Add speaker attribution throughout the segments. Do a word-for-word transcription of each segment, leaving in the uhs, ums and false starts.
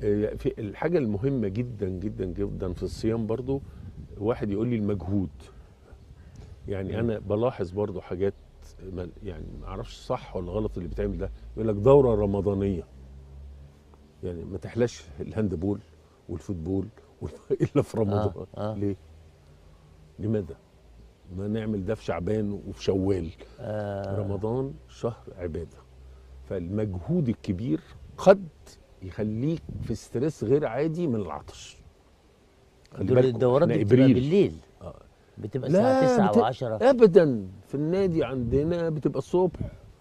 Speaker 1: آه، في الحاجه المهمه جدا جدا جدا في الصيام برضو، واحد يقول لي المجهود. يعني
Speaker 2: مم.
Speaker 1: انا بلاحظ برضو حاجات، ما- يعني ما اعرفش صح ولا غلط اللي بيتعمل ده. يقول لك دوره رمضانيه، يعني ما تحلاش الهاندبول والفوتبول وال- الا في
Speaker 2: اه
Speaker 1: رمضان.
Speaker 2: اه,
Speaker 1: ليه؟ لماذا؟ ما نعمل ده في شعبان وفي شوال.
Speaker 2: آه.
Speaker 1: رمضان شهر عباده، فالمجهود الكبير قد يخليك في ستريس غير عادي من العطش. خلي
Speaker 2: دول
Speaker 1: بالكم
Speaker 2: الدورات
Speaker 1: احنا
Speaker 2: دي بتبقى
Speaker 1: ابريل.
Speaker 2: بالليل،
Speaker 1: آه.
Speaker 2: بتبقى الساعة
Speaker 1: لا
Speaker 2: تسعة
Speaker 1: بت...
Speaker 2: و10.
Speaker 1: ابدا، في النادي عندنا بتبقى الصبح،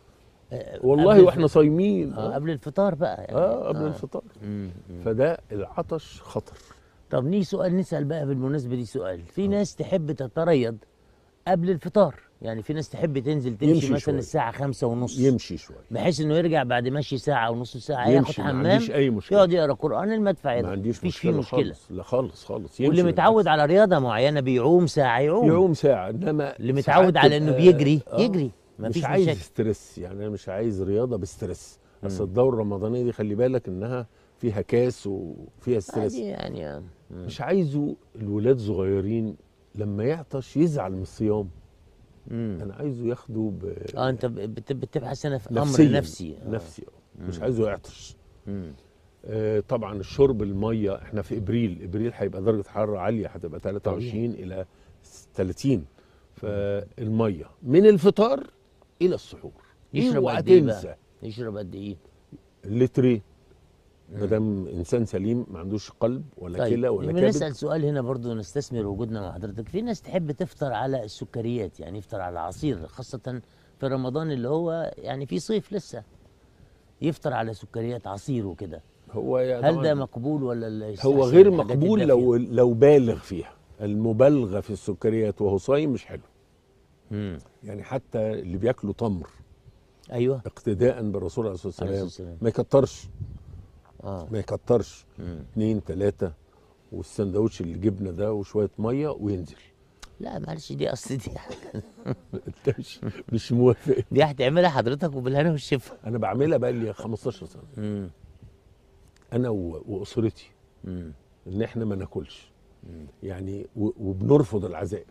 Speaker 2: قبل
Speaker 1: والله
Speaker 2: الف...
Speaker 1: واحنا صايمين.
Speaker 2: اه
Speaker 1: اه
Speaker 2: قبل الفطار بقى يعني.
Speaker 1: اه قبل
Speaker 2: اه.
Speaker 1: الفطار.
Speaker 2: مم. مم.
Speaker 1: فده العطش خطر.
Speaker 2: طب نيجي سؤال نسأل بقى بالمناسبة دي سؤال، في
Speaker 1: آه.
Speaker 2: ناس تحب تتريض قبل الفطار، يعني في ناس تحب تنزل تمشي
Speaker 1: يمشي
Speaker 2: مثلا
Speaker 1: شويه،
Speaker 2: الساعة خمسة ونص،
Speaker 1: يمشي شويه،
Speaker 2: بحيث انه يرجع بعد مشي ساعة ونص ساعة ياخد
Speaker 1: يمشي، ما عنديش
Speaker 2: حمام،
Speaker 1: اي مشكله.
Speaker 2: يقعد يقرا قرآن، المدفع
Speaker 1: ما
Speaker 2: يضرب،
Speaker 1: عنديش
Speaker 2: مفيش فيه
Speaker 1: مشكله
Speaker 2: مشكلة.
Speaker 1: خالص، لا خالص خالص،
Speaker 2: واللي
Speaker 1: يمشي
Speaker 2: متعود
Speaker 1: بالعكس.
Speaker 2: على رياضة معينة بيعوم ساعة يعوم،
Speaker 1: يعوم ساعه، انما
Speaker 2: اللي متعود
Speaker 1: ساعات
Speaker 2: على انه
Speaker 1: تبقى
Speaker 2: بيجري
Speaker 1: اه
Speaker 2: يجري،
Speaker 1: مش
Speaker 2: مفيش
Speaker 1: عايز
Speaker 2: مشاكل.
Speaker 1: ستريس. يعني انا مش عايز رياضه بستريس. اصل
Speaker 2: مم.
Speaker 1: الدوره الرمضانيه دي خلي بالك انها فيها كاس وفيها
Speaker 2: عادي
Speaker 1: ستريس.
Speaker 2: يعني آه. مم.
Speaker 1: مش عايزه الولاد صغيرين لما يعطش يزعل من الصيام.
Speaker 2: مم.
Speaker 1: انا عايزه ياخده ب...
Speaker 2: اه انت بت- بتبحث هنا في امر
Speaker 1: نفسيا،
Speaker 2: نفسي اه.
Speaker 1: نفسي آه. مش
Speaker 2: مم.
Speaker 1: عايزه يعطش.
Speaker 2: مم.
Speaker 1: آه طبعا الشرب، الميه، احنا في ابريل، ابريل هيبقى درجه حراره عاليه، هتبقى
Speaker 2: طبيعي.
Speaker 1: ثلاثة وعشرين الى ثلاثين. فالميه من الفطار الى السحور،
Speaker 2: يشرب
Speaker 1: اوعى
Speaker 2: قد ايه بقى؟
Speaker 1: تنسى.
Speaker 2: يشرب قد ايه؟
Speaker 1: لترين، ما
Speaker 2: مم.
Speaker 1: دام انسان سليم ما عندوش قلب ولا
Speaker 2: طيب
Speaker 1: كلى ولا كبد.
Speaker 2: بنسأل سؤال هنا برضو نستثمر وجودنا مع حضرتك، في ناس تحب تفطر على السكريات، يعني يفطر على عصير، خاصة في رمضان اللي هو يعني في صيف لسه، يفطر على سكريات عصير وكده،
Speaker 1: هو يا
Speaker 2: هل ده
Speaker 1: طبعا
Speaker 2: مقبول ولا لا
Speaker 1: هو
Speaker 2: يستحسن
Speaker 1: غير
Speaker 2: الحاجات
Speaker 1: مقبول
Speaker 2: الدافية؟
Speaker 1: لو لو بالغ فيها. المبالغه في السكريات وهو صايم مش حلو.
Speaker 2: امم.
Speaker 1: يعني حتى اللي بياكلوا تمر
Speaker 2: ايوه.
Speaker 1: اقتداء بالرسول عليه الصلاه
Speaker 2: عليه الصلاة
Speaker 1: والسلام
Speaker 2: والسلام.
Speaker 1: ما يكترش،
Speaker 2: اه.
Speaker 1: ما يكترش.
Speaker 2: مم.
Speaker 1: اتنين تلاته، والسندوتش اللي جبنه ده وشويه ميه وينزل.
Speaker 2: لا معلش دي اصل دي
Speaker 1: انت مش مش موافق؟
Speaker 2: دي هتعملها حضرتك وبالهنا والشفا.
Speaker 1: انا بعملها بقى لي خمستاشر سنه،
Speaker 2: امم.
Speaker 1: انا و- واسرتي،
Speaker 2: امم.
Speaker 1: ان احنا ما ناكلش. يعني و- وبنرفض العزائم،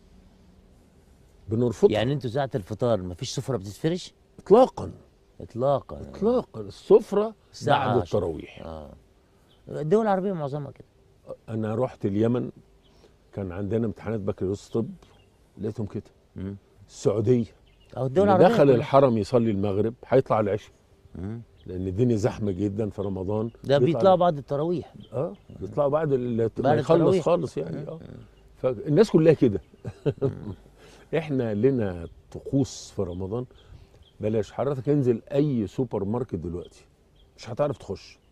Speaker 1: بنرفضها
Speaker 2: يعني انتوا ساعة الفطار مفيش سفرة بتتفرش؟
Speaker 1: اطلاقا.
Speaker 2: اطلاقا.
Speaker 1: اطلاقا السفره
Speaker 2: الساعة
Speaker 1: بعد
Speaker 2: عشرة.
Speaker 1: التراويح.
Speaker 2: اه. الدول العربية معظمها كده.
Speaker 1: انا رحت اليمن، كان عندنا امتحانات بكالوريوس طب، لقيتهم كده.
Speaker 2: مم.
Speaker 1: السعوديه،
Speaker 2: او الدول
Speaker 1: اللي
Speaker 2: العربية
Speaker 1: دخل
Speaker 2: كلها.
Speaker 1: الحرم يصلي المغرب هيطلع العشاء،
Speaker 2: مم.
Speaker 1: لان الدنيا زحمه جدا في رمضان.
Speaker 2: ده
Speaker 1: بيطلع
Speaker 2: بيطلعوا بعد التراويح.
Speaker 1: اه بيطلعوا بعد ال- ما
Speaker 2: بعد
Speaker 1: يخلص
Speaker 2: التراويح.
Speaker 1: خالص يعني. اه فالناس كلها كده. احنا لنا طقوس في رمضان. بلاش حضرتك انزل اي سوبر ماركت دلوقتي مش هتعرف تخش.